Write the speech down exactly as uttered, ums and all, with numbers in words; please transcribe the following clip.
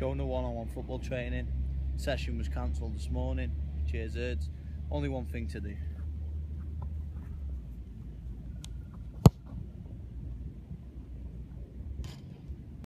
Jonah one-on-one football training. Session was cancelled this morning. Cheers, Erds. Only one thing to do.